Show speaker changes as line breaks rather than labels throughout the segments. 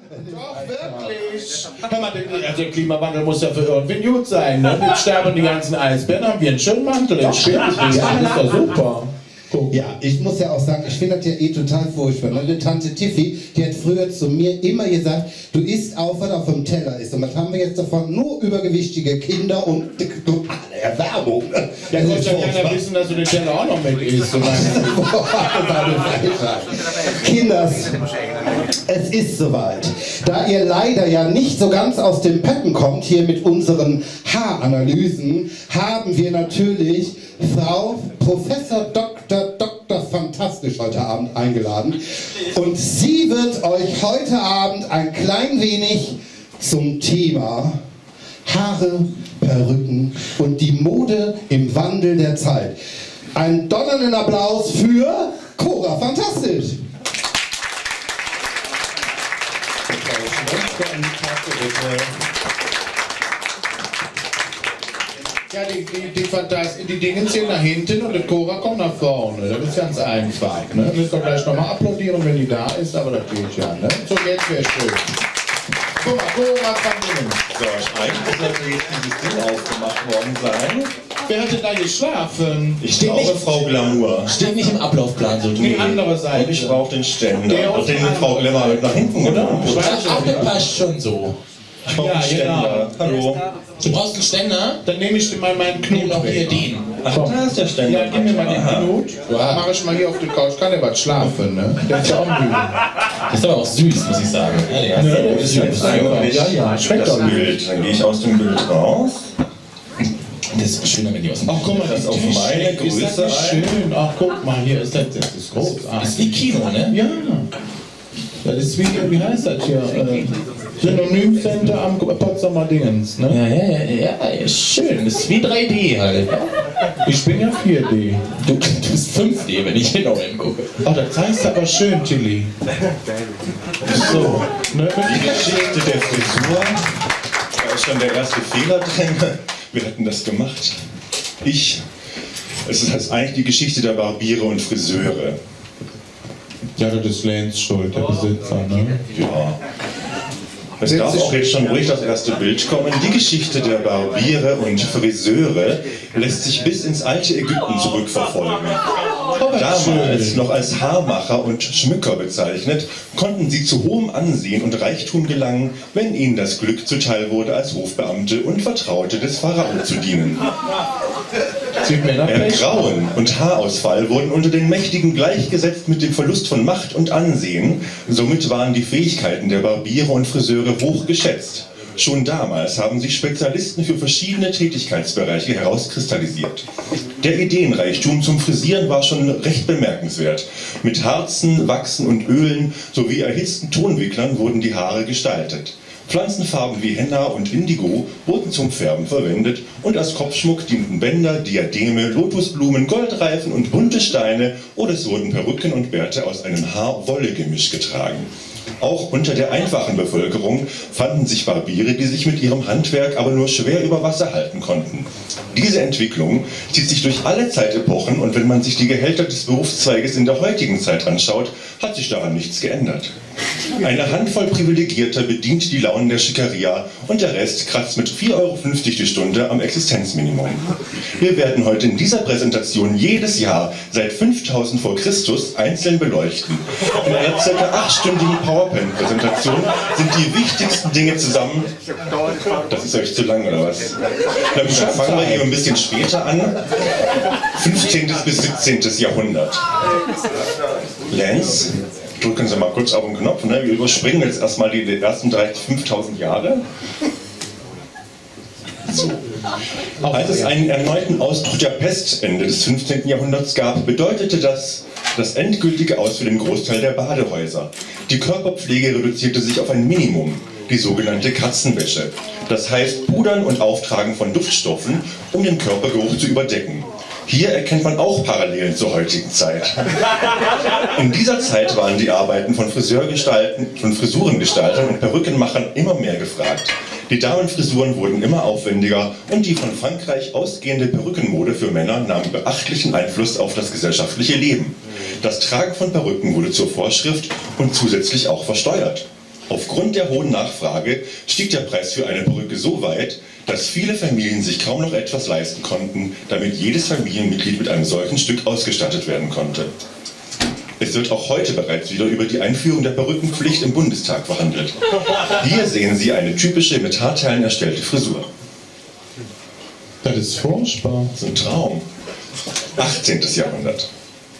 Doch, wirklich. Hör mal, also der Klimawandel muss ja für irgendwen gut sein. Ne? Jetzt sterben die ganzen Eisbären, haben wir einen schönen Mantel im Spiel. Das ist doch super. Guck.
Ja, ich muss ja auch sagen, ich finde das ja eh total furchtbar. Ne? Die Tante Tiffy, die hat früher zu mir immer gesagt, du isst auf, was auf dem Teller ist. Und was haben wir jetzt davon? Nur übergewichtige Kinder und alle Erwärmung. Ne?
Ja, muss ja keiner wissen, dass du den Teller auch noch mit isst.
Kinders, es ist soweit. Da ihr leider ja nicht so ganz aus dem Peppen kommt, hier mit unseren Haaranalysen, haben wir natürlich Frau Professor Dr. Fantastisch heute Abend eingeladen. Und sie wird euch heute Abend ein klein wenig zum Thema Haare, Perücken und die Mode im Wandel der Zeit. Einen donnernden Applaus für Cora Fantastisch.
Ja, die Dinge ziehen nach hinten und der Cora kommt nach vorne. Das ist ganz einfach. Ne? Müsst ihr gleich nochmal applaudieren, wenn die da ist, aber das geht ja. Ne? So, jetzt wäre schön. Guck mal, Cora kann gehen.
So, eigentlich sollte jetzt dieses Ding aufgemacht worden sein.
Wer hat denn da geschlafen?
Ich brauche Frau Glamour.
Steht nicht im Ablaufplan so drin.
Die andere Seite.
Und ich brauche den Ständer.
Der
Und den Frau Glamour mit nach hinten genommen.
Ach, der passt schon so.
Ich brauche einen Ständer. Hallo.
Du brauchst einen Ständer?
Dann nehme ich dir mal meinen Knut
Noch hier
weg.
den.
Ach, da ist der Ständer.
Ja, gib mir mal den Knut. Mach ich mal hier auf die Couch. Kann der was schlafen, ne? Der ist ja auch müde.
Das ist aber auch süß, muss ich sagen. Ja,
Ne,
Das ist jetzt eigentlich
schmeckt
das
doch nicht.
Bild. Dann gehe ich aus dem Bild raus.
Das ist schöner, wenn die aus dem
Ach, guck mal,
Das
das
auf meine
ist das
Größe
nicht schön. Ach, guck mal, hier ist das ist großartig.
Das ist wie Kino, ne?
Ja. Das ist wie heißt das hier? Synonymcenter am Potsdamer Dingens, ne?
Ja, schön. Das ist wie 3D halt.
Ich bin ja 4D.
Du bist 5D, wenn ich genau hingucke.
Ach, das heißt aber schön, Tilly. So, ne?
Die Geschichte der Frisur. Da ist schon der erste Fehler drin. Wir hätten das gemacht. Es ist eigentlich die Geschichte der Barbiere und Friseure.
Ja, das ist Lenz schuld, der Besitzer, ne?
Ja. Es darf auch jetzt schon ruhig das erste Bild kommen. Die Geschichte der Barbiere und Friseure lässt sich bis ins alte Ägypten zurückverfolgen. Damals noch als Haarmacher und Schmücker bezeichnet, konnten sie zu hohem Ansehen und Reichtum gelangen, wenn ihnen das Glück zuteil wurde, als Hofbeamte und Vertraute des Pharao zu dienen. Ergrauen und Haarausfall wurden unter den Mächtigen gleichgesetzt mit dem Verlust von Macht und Ansehen. Somit waren die Fähigkeiten der Barbiere und Friseure hoch geschätzt. Schon damals haben sich Spezialisten für verschiedene Tätigkeitsbereiche herauskristallisiert. Der Ideenreichtum zum Frisieren war schon recht bemerkenswert. Mit Harzen, Wachsen und Ölen sowie erhitzten Tonwicklern wurden die Haare gestaltet. Pflanzenfarben wie Henna und Indigo wurden zum Färben verwendet und als Kopfschmuck dienten Bänder, Diademe, Lotusblumen, Goldreifen und bunte Steine oder es wurden Perücken und Bärte aus einem Haar-Wolle-Gemisch getragen. Auch unter der einfachen Bevölkerung fanden sich Barbiere, die sich mit ihrem Handwerk aber nur schwer über Wasser halten konnten. Diese Entwicklung zieht sich durch alle Zeitepochen und wenn man sich die Gehälter des Berufszweiges in der heutigen Zeit anschaut, hat sich daran nichts geändert. Eine Handvoll Privilegierter bedient die Launen der Schickeria und der Rest kratzt mit 4,50 € die Stunde am Existenzminimum. Wir werden heute in dieser Präsentation jedes Jahr seit 5000 vor Christus einzeln beleuchten. In einer ca. 8-stündigen PowerPoint-Präsentation sind die wichtigsten Dinge zusammen. Das ist euch zu lang, oder was? Na gut, dann fangen wir hier ein bisschen später an. 15. bis 17. Jahrhundert. Lance? Drücken Sie mal kurz auf den Knopf, ne? Wir überspringen jetzt erstmal die ersten 5000 Jahre. So. Als es einen erneuten Ausbruch der Pest Ende des 15. Jahrhunderts gab, bedeutete das endgültige Aus für den Großteil der Badehäuser. Die Körperpflege reduzierte sich auf ein Minimum, die sogenannte Katzenwäsche. Das heißt Pudern und Auftragen von Duftstoffen, um den Körpergeruch zu überdecken. Hier erkennt man auch Parallelen zur heutigen Zeit. In dieser Zeit waren die Arbeiten von Frisurengestaltern und Perückenmachern immer mehr gefragt. Die Damenfrisuren wurden immer aufwendiger und die von Frankreich ausgehende Perückenmode für Männer nahm beachtlichen Einfluss auf das gesellschaftliche Leben. Das Tragen von Perücken wurde zur Vorschrift und zusätzlich auch versteuert. Aufgrund der hohen Nachfrage stieg der Preis für eine Perücke so weit, dass viele Familien sich kaum noch etwas leisten konnten, damit jedes Familienmitglied mit einem solchen Stück ausgestattet werden konnte. Es wird auch heute bereits wieder über die Einführung der Perückenpflicht im Bundestag verhandelt. Hier sehen Sie eine typische mit Haarteilen erstellte Frisur.
Das ist furchtbar.
Das ist ein Traum. 18. Jahrhundert.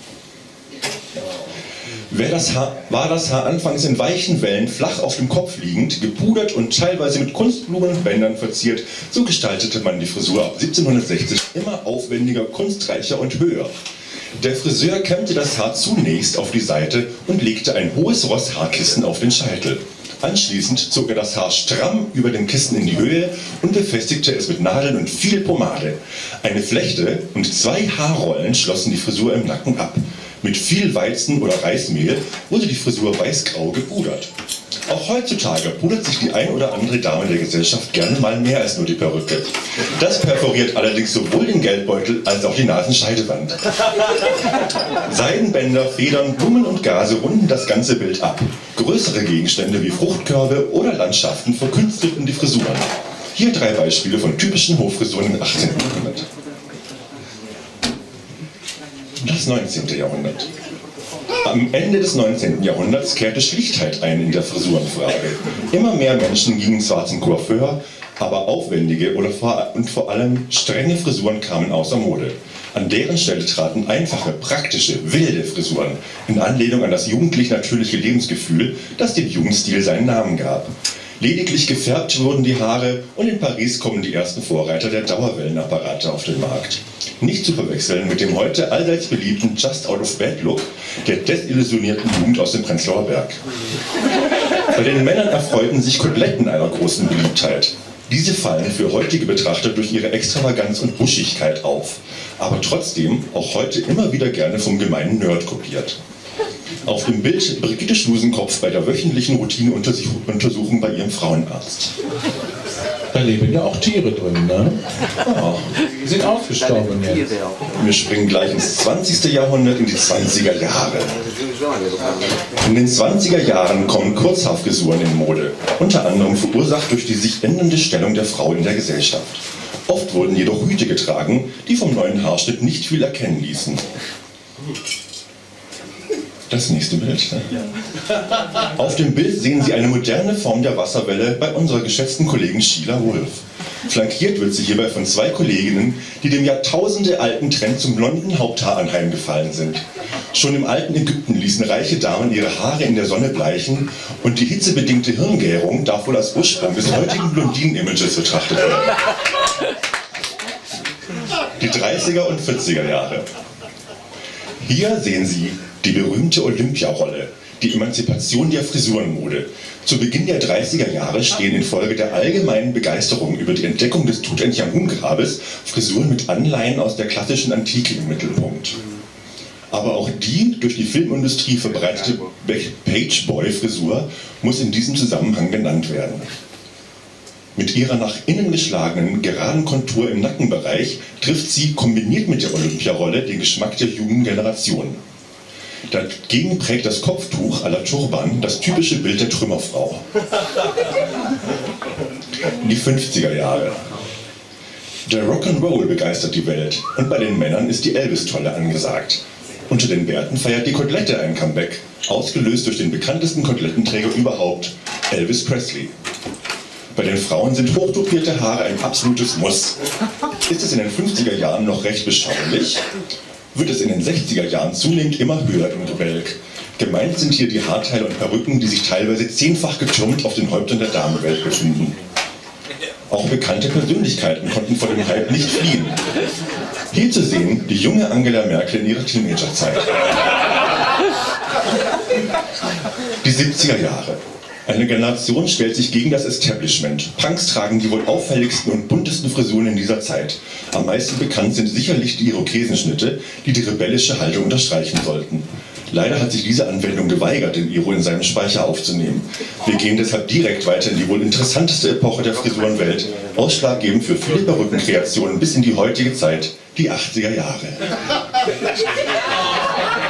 War das Haar anfangs in weichen Wellen flach auf dem Kopf liegend, gepudert und teilweise mit Kunstblumenbändern verziert, so gestaltete man die Frisur ab 1760 immer aufwendiger, kunstreicher und höher. Der Friseur kämmte das Haar zunächst auf die Seite und legte ein hohes Rosshaarkissen auf den Scheitel. Anschließend zog er das Haar stramm über dem Kissen in die Höhe und befestigte es mit Nadeln und viel Pomade. Eine Flechte und 2 Haarrollen schlossen die Frisur im Nacken ab. Mit viel Weizen oder Reismehl wurde die Frisur weißgrau gepudert. Auch heutzutage pudert sich die ein oder andere Dame der Gesellschaft gerne mal mehr als nur die Perücke. Das perforiert allerdings sowohl den Geldbeutel als auch die Nasenscheidewand. Seidenbänder, Federn, Blumen und Gase runden das ganze Bild ab. Größere Gegenstände wie Fruchtkörbe oder Landschaften verkünstelten die Frisuren. Hier 3 Beispiele von typischen Hoffrisuren im 18. Jahrhundert. Das 19. Jahrhundert. Am Ende des 19. Jahrhunderts kehrte Schlichtheit ein in der Frisurenfrage. Immer mehr Menschen gingen zwar zum Coiffeur, aber aufwendige und vor allem strenge Frisuren kamen außer Mode. An deren Stelle traten einfache, praktische, wilde Frisuren, in Anlehnung an das jugendlich-natürliche Lebensgefühl, das dem Jugendstil seinen Namen gab. Lediglich gefärbt wurden die Haare und in Paris kommen die ersten Vorreiter der Dauerwellenapparate auf den Markt. Nicht zu verwechseln mit dem heute allseits beliebten Just-Out-of-Bed-Look der desillusionierten Jugend aus dem Prenzlauer Berg. Bei den Männern erfreuten sich Koteletten einer großen Beliebtheit. Diese fallen für heutige Betrachter durch ihre Extravaganz und Buschigkeit auf, aber trotzdem auch heute immer wieder gerne vom gemeinen Nerd kopiert. Auf dem Bild Brigitte Schlusenkopf bei der wöchentlichen Routineuntersuchung bei ihrem Frauenarzt.
Da leben ja auch Tiere drin, ne? Ja, die sind ausgestorben jetzt.
Wir springen gleich ins 20. Jahrhundert, in die 20er Jahre. In den 20er Jahren kommen Kurzhaarfrisuren in Mode, unter anderem verursacht durch die sich ändernde Stellung der Frau in der Gesellschaft. Oft wurden jedoch Hüte getragen, die vom neuen Haarschnitt nicht viel erkennen ließen. Das nächste Bild. Auf dem Bild sehen Sie eine moderne Form der Wasserwelle bei unserer geschätzten Kollegin Sheila Wolf. Flankiert wird sie hierbei von 2 Kolleginnen, die dem jahrtausendealten Trend zum blonden Haupthaar anheimgefallen sind. Schon im alten Ägypten ließen reiche Damen ihre Haare in der Sonne bleichen und die hitzebedingte Hirngärung darf wohl als Ursprung des heutigen Blondinen-Images betrachtet werden. Die 30er und 40er Jahre. Hier sehen Sie die berühmte Olympiarolle, die Emanzipation der Frisurenmode. Zu Beginn der 30er Jahre stehen infolge der allgemeinen Begeisterung über die Entdeckung des Tutanchamun-Grabes Frisuren mit Anleihen aus der klassischen Antike im Mittelpunkt. Aber auch die durch die Filmindustrie verbreitete Pageboy-Frisur muss in diesem Zusammenhang genannt werden. Mit ihrer nach innen geschlagenen, geraden Kontur im Nackenbereich trifft sie, kombiniert mit der Olympiarolle, den Geschmack der jungen Generation. Dagegen prägt das Kopftuch à la Turban das typische Bild der Trümmerfrau. Die 50er Jahre. Der Rock'n'Roll begeistert die Welt und bei den Männern ist die Elvis-Tolle angesagt. Unter den Bärten feiert die Kotelette ein Comeback, ausgelöst durch den bekanntesten Kotelettenträger überhaupt, Elvis Presley. Bei den Frauen sind hochtopierte Haare ein absolutes Muss. Ist es in den 50er Jahren noch recht beschaulich, wird es in den 60er Jahren zunehmend immer höher im Gebälk. Gemeint sind hier die Haarteile und Perücken, die sich teilweise 10-fach getürmt auf den Häuptern der Damenwelt befinden. Auch bekannte Persönlichkeiten konnten vor dem Hype nicht fliehen. Hier zu sehen die junge Angela Merkel in ihrer Teenagerzeit. Die 70er Jahre. Eine Generation stellt sich gegen das Establishment. Punks tragen die wohl auffälligsten und buntesten Frisuren in dieser Zeit. Am meisten bekannt sind sicherlich die Irokesenschnitte, die die rebellische Haltung unterstreichen sollten. Leider hat sich diese Anwendung geweigert, den Iro in seinem Speicher aufzunehmen. Wir gehen deshalb direkt weiter in die wohl interessanteste Epoche der Frisurenwelt, ausschlaggebend für viele Perückenkreationen bis in die heutige Zeit, die 80er Jahre.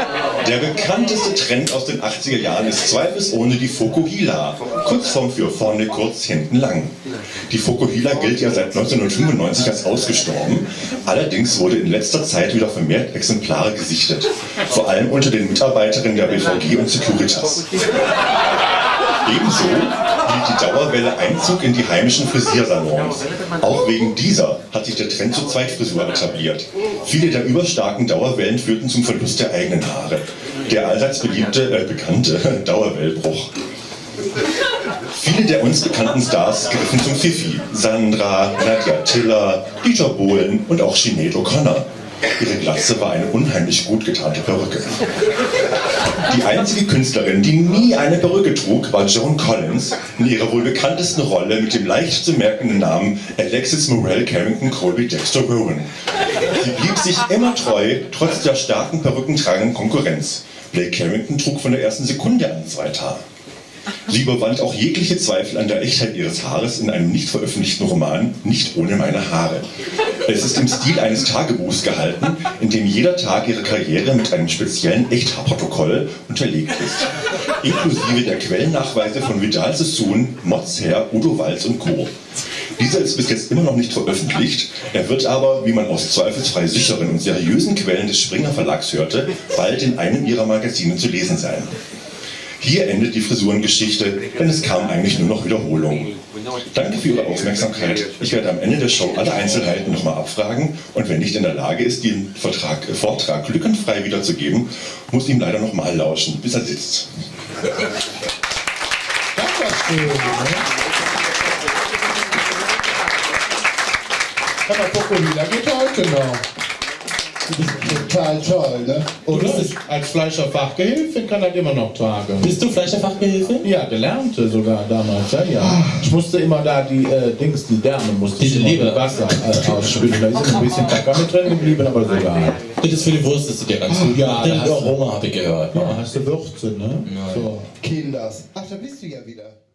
Der bekannteste Trend aus den 80er Jahren ist zweifelsohne die Fokuhila, Kurzform für vorne kurz, hinten lang. Die Fokuhila gilt ja seit 1995 als ausgestorben, allerdings wurde in letzter Zeit wieder vermehrt Exemplare gesichtet, vor allem unter den Mitarbeiterinnen der BVG und Securitas. Ebenso hielt die Dauerwelle Einzug in die heimischen Frisiersalons. Auch wegen dieser hat sich der Trend zur Zweitfrisur etabliert. Viele der überstarken Dauerwellen führten zum Verlust der eigenen Haare. Der allseits bekannte Dauerwellbruch. Viele der uns bekannten Stars griffen zum Fifi. Sandra, Nadja Tiller, Dieter Bohlen und auch Sinead O'Connor. Ihre Glatze war eine unheimlich gut getarnte Perücke. Die einzige Künstlerin, die nie eine Perücke trug, war Joan Collins in ihrer wohl bekanntesten Rolle mit dem leicht zu merkenden Namen Alexis Morel Carrington Colby Dexter Rowan. Sie blieb sich immer treu, trotz der starken perückentragenden Konkurrenz. Blake Carrington trug von der ersten Sekunde an 2 Haar. Sie überwand auch jegliche Zweifel an der Echtheit ihres Haares in einem nicht veröffentlichten Roman Nicht ohne meine Haare. Es ist im Stil eines Tagebuchs gehalten, in dem jeder Tag ihrer Karriere mit einem speziellen Echthaarprotokoll unterlegt ist. Inklusive der Quellennachweise von Vidal Sassoon, Mods Herr, Udo Walz und Co. Dieser ist bis jetzt immer noch nicht veröffentlicht, er wird aber, wie man aus zweifelsfrei sicheren und seriösen Quellen des Springer Verlags hörte, bald in einem ihrer Magazine zu lesen sein. Hier endet die Frisurengeschichte, denn es kam eigentlich nur noch Wiederholung. Danke für Ihre Aufmerksamkeit. Ich werde am Ende der Show alle Einzelheiten nochmal abfragen und wenn nicht in der Lage ist, den Vortrag lückenfrei wiederzugeben, muss ihm leider nochmal lauschen, bis er sitzt.
Das war schön, ne? Aber Fokuhila geht heute noch.
Das ist total toll, ne?
Oder? Als Fleischerfachgehilfin kann das immer noch tragen.
Bist du Fleischerfachgehilfe?
Ja, gelernte sogar damals, ja. Ich musste immer da die Därme musste
Diese
ich immer
Leber.
mit Wasser ausspülen. Da ist ein bisschen Kaka mit drin geblieben, aber sogar.
Das ist für die Wurst, das ist dir ganz gut.
Ja,
Den
da hast du-
Aroma habe ich gehört.
Ja, hast du Würze, ne?
Ja.
So.
Kinders. Ach, da bist du ja wieder.